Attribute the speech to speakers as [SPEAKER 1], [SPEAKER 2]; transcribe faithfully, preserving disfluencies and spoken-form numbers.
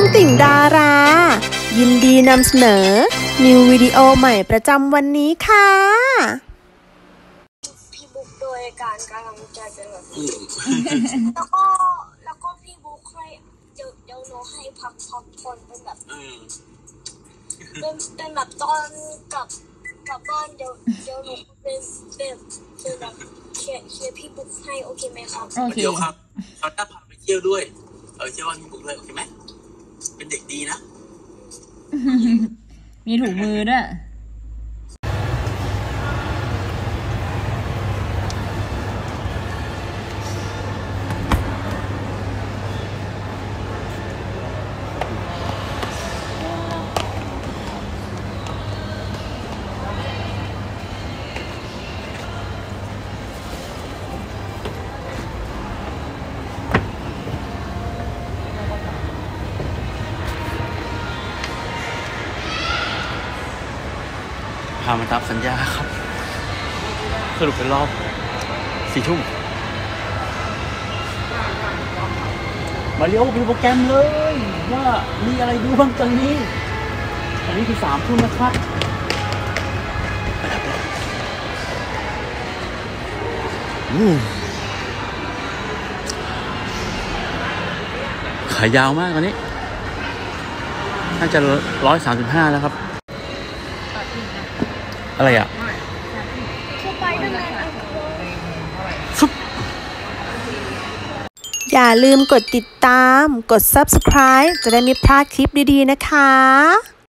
[SPEAKER 1] ติ่งดารายินดีนำเสนอนิววิดีโอใหม่ประจำวันนี้ค่ะ
[SPEAKER 2] พี่บุ๊กโดยการกำลังใจเป็นแบบนี้แล้วก็แล้วก็พี่บุ๊กให้เดี๋ยวเดี๋ยวโนให้พักพักผ่อนเป็นแบบเป็นเป็นแบบตอนกลับกลับบ้านเดี๋ยวเดี๋ยวโนเป็นเป็นเป็นแบบเคลียร์เคลียร์พี่บุ๊กให้โอเคไหมครับ
[SPEAKER 3] โอเคครับเขาจะพาไปเที่ยวด้วยเออเที่ยววันพี่บุ๊กเลยโอเคไหมเป็นเด็กดีนะ
[SPEAKER 4] มีถุงมือด้วย
[SPEAKER 3] พามาตามสัญญาครับสรุปเป็นรอบสี่ทุ่มมาเลี้ยวดูโปรแกรมเลยว่ามีอะไรดูบ้างตอนนี้อันนี้คือสามทุ่มนะครับไปแล้วไปแล้วอู้ขายยาวมากตอนนี้น่าจะร้อยสามสิบห้าแล้วครับอะไรอ่ะ
[SPEAKER 1] อย่าลืมกดติดตามกด ซับสไครบ์ จะได้ไม่พลาดคลิปดีๆนะคะ